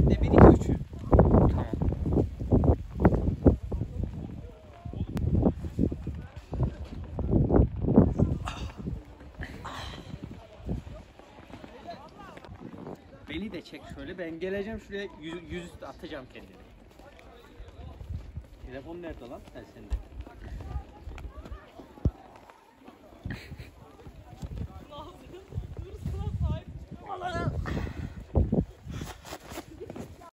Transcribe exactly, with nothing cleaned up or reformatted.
de bir iki üçü. Tamam. Beni de çek şöyle, ben geleceğim şuraya, yüz, yüzüstü atacağım kendimi. Telefon nerede lan? Ben sende. Lazım. Hırsına sahip çıkmak.